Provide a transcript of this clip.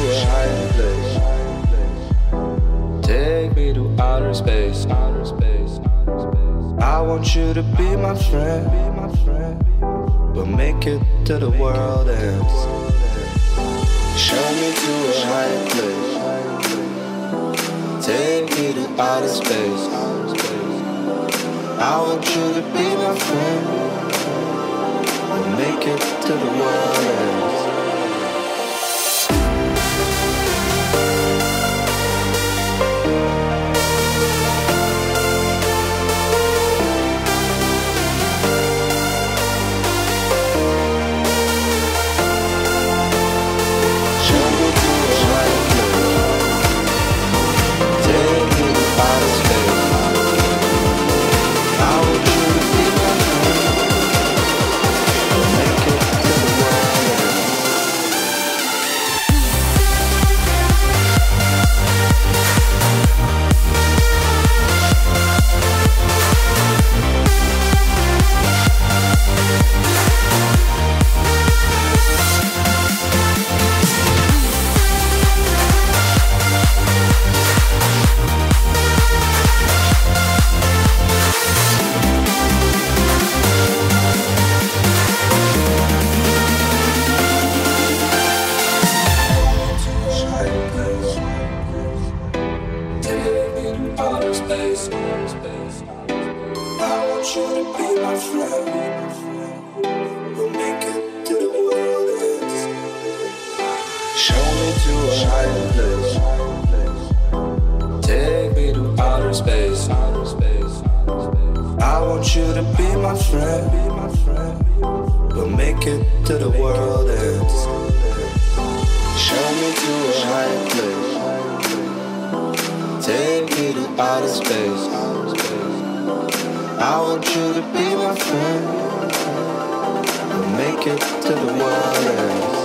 a higher place. Take me to outer space. I want you to be my friend. We'll make it to the world ends. Show me to a higher place. Take me to outer space. I want you to be my friend. We'll make it to the world ends. I want you to be my friend. We'll make it to the world ends.